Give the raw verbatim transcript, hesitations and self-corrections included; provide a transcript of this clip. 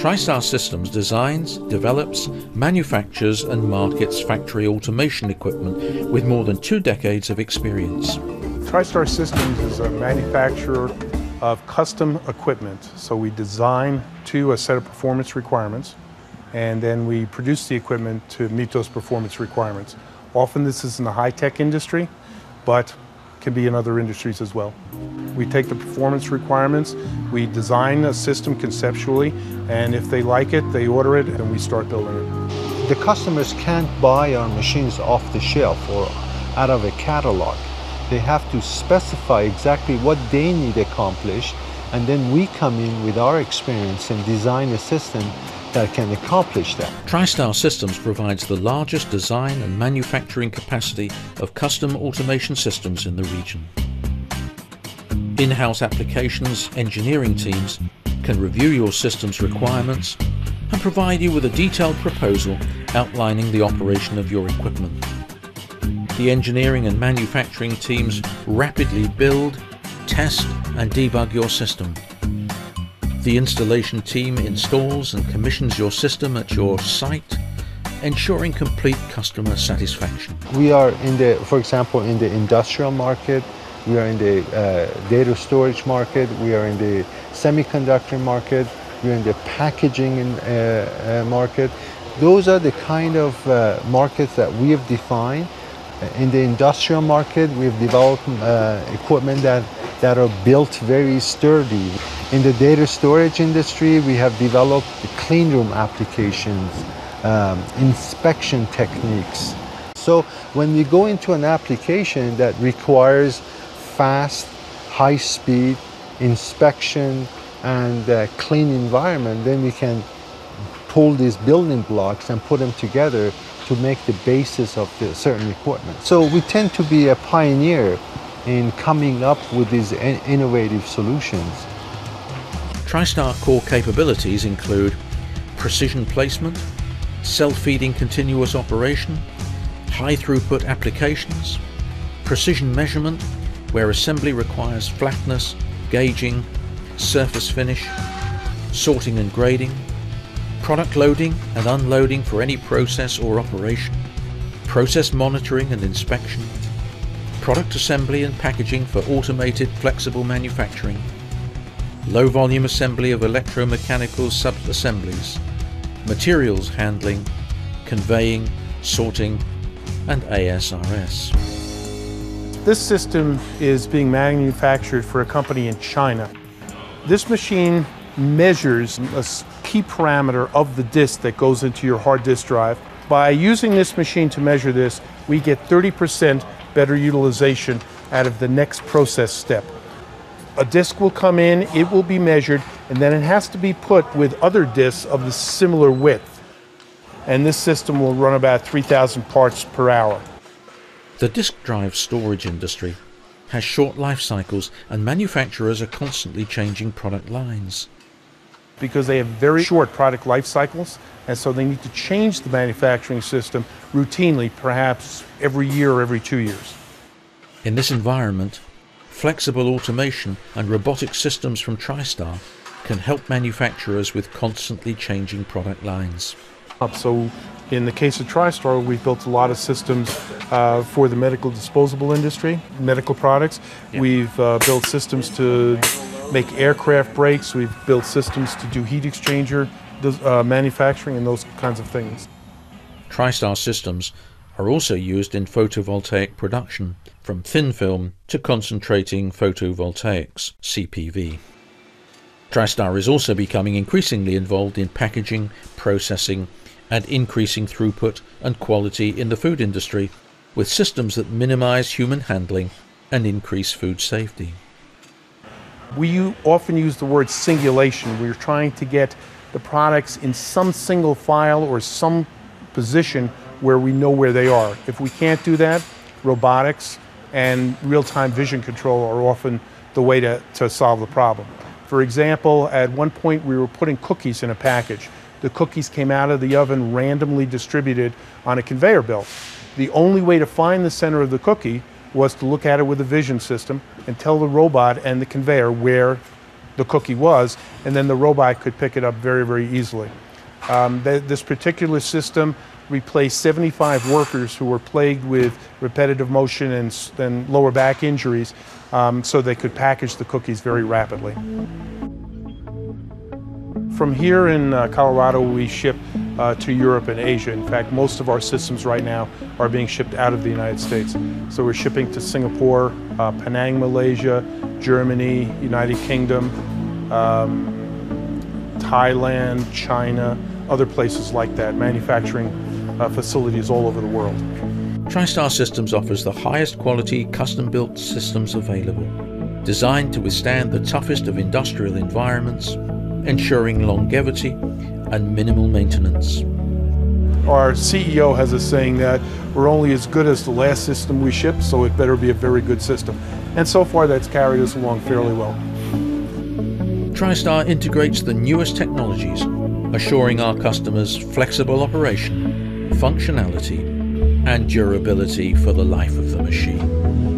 TriStar Systems designs, develops, manufactures and markets factory automation equipment with more than two decades of experience. TriStar Systems is a manufacturer of custom equipment. So we design to a set of performance requirements, and then we produce the equipment to meet those performance requirements. Often this is in the high-tech industry, but can be in other industries as well. We take the performance requirements, we design a system conceptually, and if they like it, they order it, and we start building it. The customers can't buy our machines off the shelf or out of a catalog. They have to specify exactly what they need accomplished, and then we come in with our experience and design a system that can accomplish that. TriStar Systems provides the largest design and manufacturing capacity of custom automation systems in the region. In-house applications engineering teams can review your system's requirements and provide you with a detailed proposal outlining the operation of your equipment. The engineering and manufacturing teams rapidly build, test and debug your system. The installation team installs and commissions your system at your site, ensuring complete customer satisfaction. We are in the, for example, in the industrial market, we are in the uh, data storage market, we are in the semiconductor market, we are in the packaging in, uh, uh, market. Those are the kind of uh, markets that we have defined. In the industrial market, we've developed uh, equipment that, that are built very sturdy. In the data storage industry, we have developed clean room applications, um, inspection techniques. So when we go into an application that requires fast, high-speed inspection and uh, clean environment, then we can pull these building blocks and put them together to make the basis of the certain equipment. So we tend to be a pioneer in coming up with these innovative solutions. TriStar core capabilities include precision placement, self-feeding continuous operation, high throughput applications, precision measurement where assembly requires flatness, gauging, surface finish, sorting and grading, product loading and unloading for any process or operation, process monitoring and inspection, product assembly and packaging for automated flexible manufacturing, low volume assembly of electromechanical sub-assemblies, materials handling, conveying, sorting, and A S R S. This system is being manufactured for a company in China. This machine measures a key parameter of the disk that goes into your hard disk drive. By using this machine to measure this, we get thirty percent better utilization out of the next process step. A disk will come in, it will be measured, and then it has to be put with other disks of the similar width. And this system will run about three thousand parts per hour. The disk drive storage industry has short life cycles, and manufacturers are constantly changing product lines. Because they have very short product life cycles, and so they need to change the manufacturing system routinely, perhaps every year or every two years. In this environment, flexible automation and robotic systems from TriStar can help manufacturers with constantly changing product lines. So in the case of TriStar, we've built a lot of systems uh, for the medical disposable industry, medical products. Yeah. We've uh, built systems to make aircraft brakes. We've built systems to do heat exchanger uh, manufacturing and those kinds of things. TriStar systems are also used in photovoltaic production, from thin film to concentrating photovoltaics, C P V. TriStar is also becoming increasingly involved in packaging, processing, and increasing throughput and quality in the food industry, with systems that minimize human handling and increase food safety. We often use the word singulation. We're trying to get the products in some single file or some position where we know where they are. If we can't do that, robotics and real-time vision control are often the way to, to solve the problem. For example, at one point we were putting cookies in a package. The cookies came out of the oven randomly distributed on a conveyor belt. The only way to find the center of the cookie was to look at it with a vision system and tell the robot and the conveyor where the cookie was, and then the robot could pick it up very, very easily. Um, th this particular system replaced seventy-five workers who were plagued with repetitive motion and, and lower back injuries, um, so they could package the cookies very rapidly. From here in uh, Colorado, we ship uh, to Europe and Asia. In fact, most of our systems right now are being shipped out of the United States. So we're shipping to Singapore, uh, Penang, Malaysia, Germany, United Kingdom, um, Thailand, China, other places like that, manufacturing uh, facilities all over the world. TriStar Systems offers the highest quality custom-built systems available, designed to withstand the toughest of industrial environments, ensuring longevity and minimal maintenance. Our C E O has a saying that we're only as good as the last system we ship, so it better be a very good system. And so far that's carried us along fairly well. TriStar integrates the newest technologies, assuring our customers flexible operation, functionality, and durability for the life of the machine.